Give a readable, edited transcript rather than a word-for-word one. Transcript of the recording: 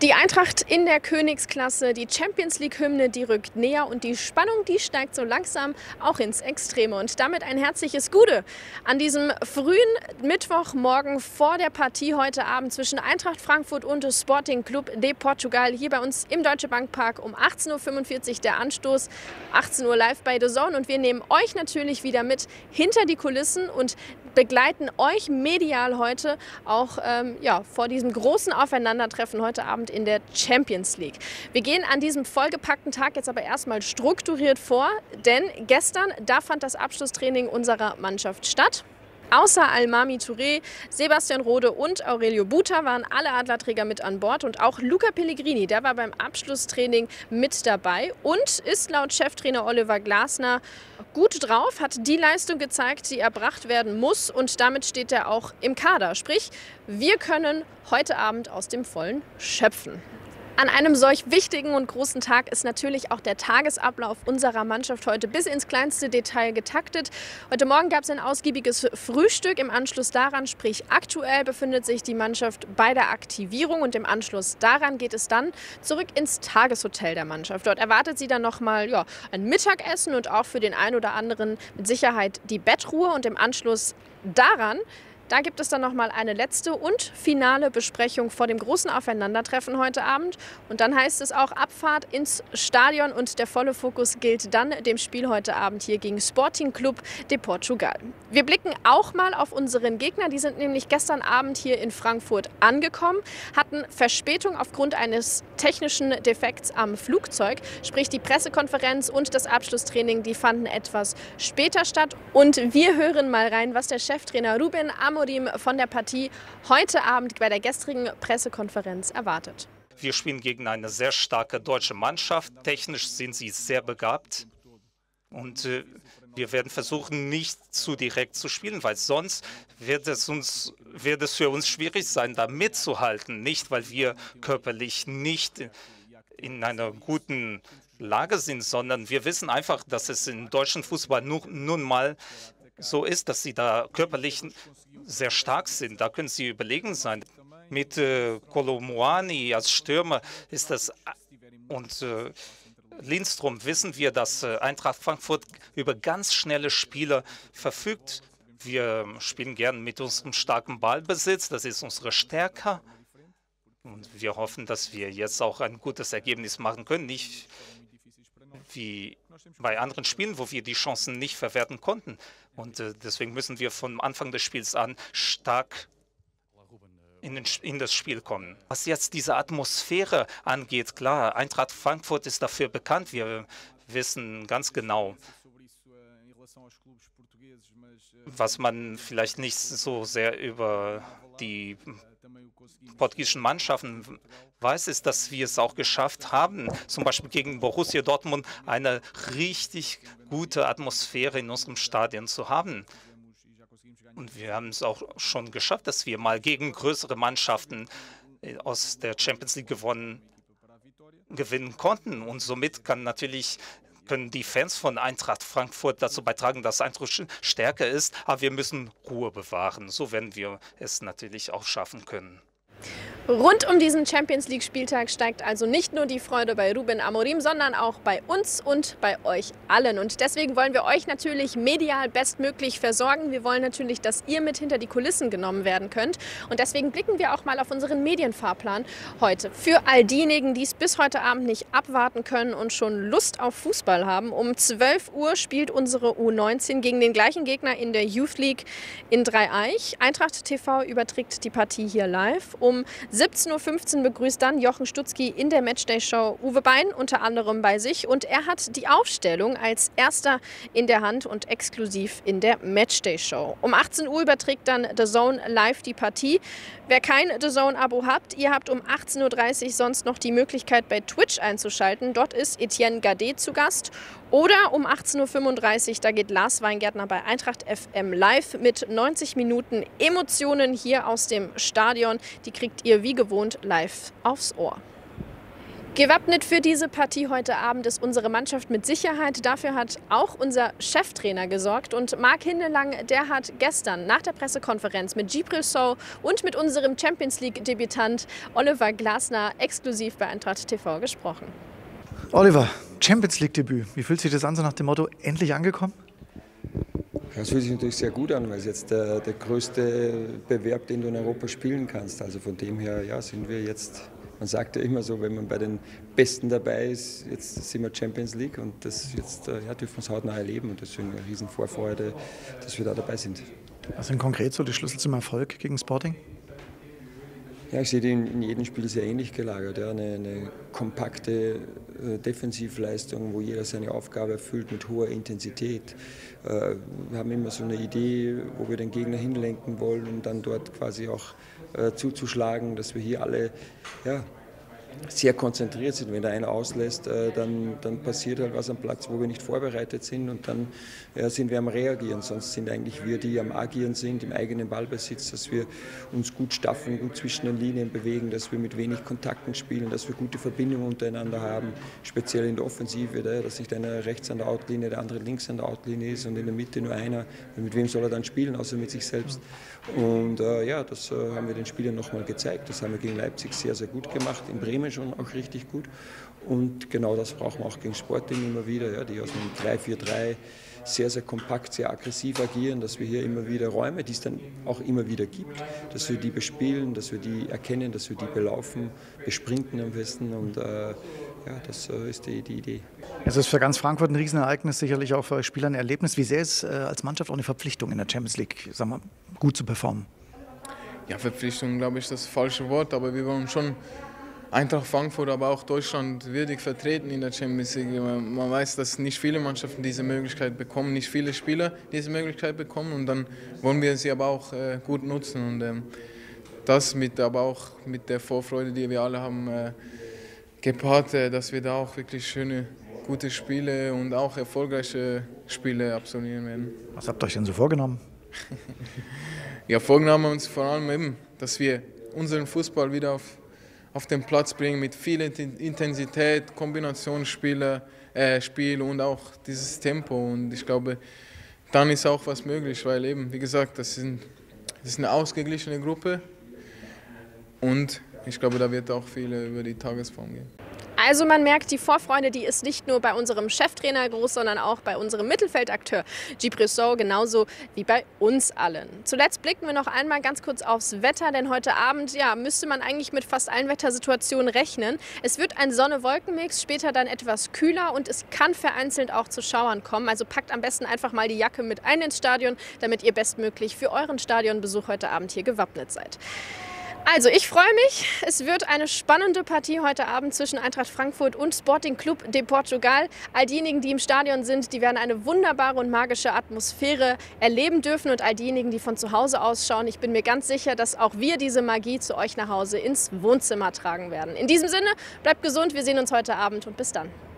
Die Eintracht in der Königsklasse, die Champions-League-Hymne, die rückt näher und die Spannung, die steigt so langsam auch ins Extreme. Und damit ein herzliches Gute an diesem frühen Mittwochmorgen vor der Partie heute Abend zwischen Eintracht Frankfurt und Sporting Club de Portugal hier bei uns im Deutsche Bank Park um 18:45 Uhr der Anstoß, 18 Uhr live bei The Zone. Und wir nehmen euch natürlich wieder mit hinter die Kulissen und begleiten euch medial heute auch vor diesem großen Aufeinandertreffen heute Abend in der Champions League. Wir gehen an diesem vollgepackten Tag jetzt aber erstmal strukturiert vor, denn gestern, da fand das Abschlusstraining unserer Mannschaft statt. Außer Almamy Touré, Sebastian Rode und Aurelio Buta waren alle Adlerträger mit an Bord und auch Luca Pellegrini, der war beim Abschlusstraining mit dabei und ist laut Cheftrainer Oliver Glasner gut drauf, hat die Leistung gezeigt, die erbracht werden muss und damit steht er auch im Kader. Sprich, wir können heute Abend aus dem Vollen schöpfen. An einem solch wichtigen und großen Tag ist natürlich auch der Tagesablauf unserer Mannschaft heute bis ins kleinste Detail getaktet. Heute Morgen gab es ein ausgiebiges Frühstück. Im Anschluss daran, sprich aktuell, befindet sich die Mannschaft bei der Aktivierung und im Anschluss daran geht es dann zurück ins Tageshotel der Mannschaft. Dort erwartet sie dann nochmal ein Mittagessen und auch für den einen oder anderen mit Sicherheit die Bettruhe und im Anschluss daran da gibt es dann nochmal eine letzte und finale Besprechung vor dem großen Aufeinandertreffen heute Abend. Und dann heißt es auch Abfahrt ins Stadion und der volle Fokus gilt dann dem Spiel heute Abend hier gegen Sporting Club de Portugal. Wir blicken auch mal auf unseren Gegner. Die sind nämlich gestern Abend hier in Frankfurt angekommen, hatten Verspätung aufgrund eines technischen Defekts am Flugzeug. Sprich, die Pressekonferenz und das Abschlusstraining, die fanden etwas später statt. Und wir hören mal rein, was der Cheftrainer Ruben Amorim von der Partie heute Abend bei der gestrigen Pressekonferenz erwartet. Wir spielen gegen eine sehr starke deutsche Mannschaft. Technisch sind sie sehr begabt. Und wir werden versuchen, nicht zu direkt zu spielen, weil sonst wird es für uns schwierig sein, da mitzuhalten. Nicht, weil wir körperlich nicht in einer guten Lage sind, sondern wir wissen einfach, dass es im deutschen Fußball nun mal so ist, dass sie da körperlich sehr stark sind. Da können sie überlegen sein. Mit Kolo Muani als Stürmer ist das und Lindström wissen wir, dass Eintracht Frankfurt über ganz schnelle Spieler verfügt. Wir spielen gern mit unserem starken Ballbesitz, das ist unsere Stärke. Und wir hoffen, dass wir jetzt auch ein gutes Ergebnis machen können. Nicht wie bei anderen Spielen, wo wir die Chancen nicht verwerten konnten. Und deswegen müssen wir vom Anfang des Spiels an stark in das Spiel kommen. Was jetzt diese Atmosphäre angeht, klar, Eintracht Frankfurt ist dafür bekannt. Wir wissen ganz genau, was man vielleicht nicht so sehr über die portugiesischen Mannschaften weiß, ist, dass wir es auch geschafft haben, zum Beispiel gegen Borussia Dortmund eine richtig gute Atmosphäre in unserem Stadion zu haben. Und wir haben es auch schon geschafft, dass wir mal gegen größere Mannschaften aus der Champions League gewinnen konnten. Und somit können die Fans von Eintracht Frankfurt dazu beitragen, dass Eintracht stärker ist. Aber wir müssen Ruhe bewahren. So werden wir es natürlich auch schaffen können. Rund um diesen Champions-League-Spieltag steigt also nicht nur die Freude bei Ruben Amorim, sondern auch bei uns und bei euch allen. Und deswegen wollen wir euch natürlich medial bestmöglich versorgen. Wir wollen natürlich, dass ihr mit hinter die Kulissen genommen werden könnt. Und deswegen blicken wir auch mal auf unseren Medienfahrplan heute. Für all diejenigen, die es bis heute Abend nicht abwarten können und schon Lust auf Fußball haben, um 12 Uhr spielt unsere U19 gegen den gleichen Gegner in der Youth League in Dreieich. Eintracht TV überträgt die Partie hier live. Um 17:15 Uhr begrüßt dann Jochen Stutzki in der Matchday-Show Uwe Bein unter anderem bei sich und er hat die Aufstellung als erster in der Hand und exklusiv in der Matchday-Show. Um 18 Uhr überträgt dann The Zone live die Partie. Wer kein The Zone-Abo habt, ihr habt um 18:30 Uhr sonst noch die Möglichkeit bei Twitch einzuschalten. Dort ist Etienne Gade zu Gast. Oder um 18:35 Uhr, da geht Lars Weingärtner bei Eintracht FM live mit 90 Minuten Emotionen hier aus dem Stadion. Die kriegt ihr wie gewohnt live aufs Ohr. Gewappnet für diese Partie heute Abend ist unsere Mannschaft mit Sicherheit. Dafür hat auch unser Cheftrainer gesorgt. Und Marc Hindelang, der hat gestern nach der Pressekonferenz mit Djibril Sow und mit unserem Champions-League-Debütant Oliver Glasner exklusiv bei Eintracht TV gesprochen. Oliver, Champions-League-Debüt. Wie fühlt sich das an, so nach dem Motto, endlich angekommen? Ja, es fühlt sich natürlich sehr gut an, weil es jetzt der größte Bewerb, den du in Europa spielen kannst. Also von dem her ja, sind wir jetzt, man sagt ja immer so, wenn man bei den Besten dabei ist, jetzt sind wir Champions League und das jetzt ja, dürfen wir es hautnah erleben und deswegen eine riesen Vorfreude, dass wir da dabei sind. Was sind konkret so die Schlüssel zum Erfolg gegen Sporting? Ja, ich sehe die in jedem Spiel sehr ähnlich gelagert. Ja. Eine kompakte Defensivleistung, wo jeder seine Aufgabe erfüllt mit hoher Intensität. Wir haben immer so eine Idee, wo wir den Gegner hinlenken wollen, um dann dort quasi auch zuzuschlagen, dass wir hier alle ja, sehr konzentriert sind. Wenn da einer auslässt, dann passiert halt was am Platz, wo wir nicht vorbereitet sind und dann sind wir am Reagieren. Sonst sind eigentlich wir, die am Agieren sind, im eigenen Ballbesitz, dass wir uns gut staffen, gut zwischen den Linien bewegen, dass wir mit wenig Kontakten spielen, dass wir gute Verbindungen untereinander haben, speziell in der Offensive, dass nicht einer rechts an der Outlinie, der andere links an der Outlinie ist und in der Mitte nur einer. Mit wem soll er dann spielen, außer mit sich selbst? Und ja, das haben wir den Spielern nochmal gezeigt. Das haben wir gegen Leipzig sehr, sehr gut gemacht, in Bremen schon auch richtig gut. Und genau das brauchen wir auch gegen Sporting immer wieder, ja, die aus einem 3-4-3 sehr, sehr kompakt, sehr aggressiv agieren, dass wir hier immer wieder Räume, die es dann auch immer wieder gibt, dass wir die bespielen, dass wir die erkennen, dass wir die belaufen, besprinten am besten und ja, das ist die Idee. Es ist für ganz Frankfurt ein Riesenereignis, sicherlich auch für euch Spieler ein Erlebnis. Wie sehr ist als Mannschaft auch eine Verpflichtung in der Champions League, sagen wir, gut zu performen? Ja, Verpflichtung, glaube ich, das falsche Wort, aber wir wollen schon Eintracht Frankfurt, aber auch Deutschland würdig vertreten in der Champions League. Man weiß, dass nicht viele Mannschaften diese Möglichkeit bekommen, nicht viele Spieler diese Möglichkeit bekommen und dann wollen wir sie aber auch gut nutzen und das aber auch mit der Vorfreude, die wir alle haben, gepaart, dass wir da auch wirklich schöne, gute Spiele und auch erfolgreiche Spiele absolvieren werden. Was habt ihr euch denn so vorgenommen? Ja, vorgenommen haben wir uns vor allem eben, dass wir unseren Fußball wieder auf den Platz bringen mit viel Intensität, Kombinationsspiel und auch dieses Tempo. Und ich glaube, dann ist auch was möglich, weil eben, wie gesagt, das ist eine ausgeglichene Gruppe und ich glaube, da wird auch viel über die Tagesform gehen. Also man merkt, die Vorfreude, die ist nicht nur bei unserem Cheftrainer groß, sondern auch bei unserem Mittelfeldakteur Djibril Sow, genauso wie bei uns allen. Zuletzt blicken wir noch einmal ganz kurz aufs Wetter, denn heute Abend ja, müsste man eigentlich mit fast allen Wettersituationen rechnen. Es wird ein Sonne-Wolken-Mix, später dann etwas kühler und es kann vereinzelt auch zu Schauern kommen. Also packt am besten einfach mal die Jacke mit ein ins Stadion, damit ihr bestmöglich für euren Stadionbesuch heute Abend hier gewappnet seid. Also ich freue mich, es wird eine spannende Partie heute Abend zwischen Eintracht Frankfurt und Sporting Club de Portugal. All diejenigen, die im Stadion sind, die werden eine wunderbare und magische Atmosphäre erleben dürfen und all diejenigen, die von zu Hause aus schauen, ich bin mir ganz sicher, dass auch wir diese Magie zu euch nach Hause ins Wohnzimmer tragen werden. In diesem Sinne, bleibt gesund, wir sehen uns heute Abend und bis dann.